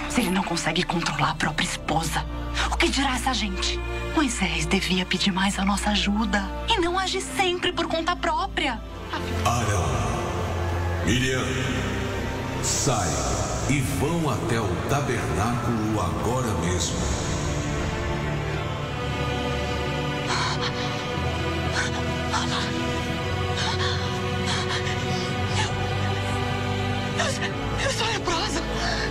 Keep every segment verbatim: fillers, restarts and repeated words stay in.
Se ele não consegue controlar a própria esposa, o que dirá essa gente? Moisés devia pedir mais a nossa ajuda e não agir sempre por conta própria. Arão, Miriam, sai e vão até o tabernáculo agora mesmo. Eu sou leprosa.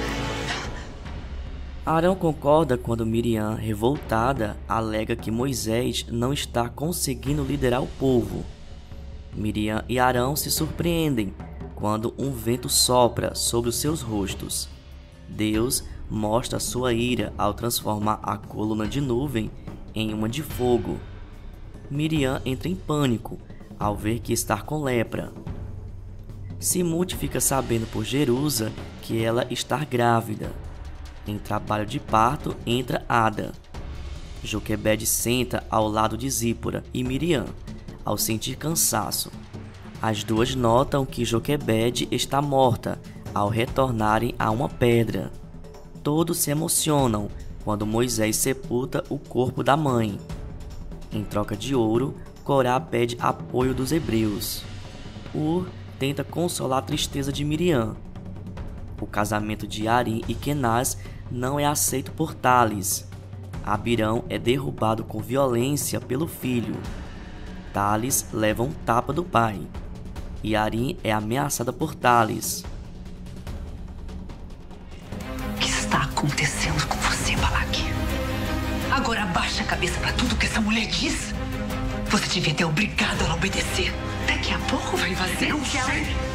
Arão concorda quando Miriam, revoltada, alega que Moisés não está conseguindo liderar o povo. Miriam e Arão se surpreendem quando um vento sopra sobre os seus rostos. Deus mostra sua ira ao transformar a coluna de nuvem em uma de fogo. Miriam entra em pânico ao ver que está com lepra. Simute fica sabendo por Jerusa que ela está grávida. Em trabalho de parto entra Ada. Joquebede senta ao lado de Zípora e Miriam, ao sentir cansaço. As duas notam que Joquebede está morta ao retornarem a uma pedra. Todos se emocionam quando Moisés sepulta o corpo da mãe. Em troca de ouro, Corá pede apoio dos hebreus. Ur tenta consolar a tristeza de Miriam. O casamento de Arim e Kenaz não é aceito por Tales. Abirão é derrubado com violência pelo filho. Tales leva um tapa do pai. E Arim é ameaçada por Tales. O que está acontecendo com você, Balaque? Agora abaixa a cabeça para tudo que essa mulher diz. Você devia ter obrigado ela a obedecer. Daqui a pouco vai fazer o que ela...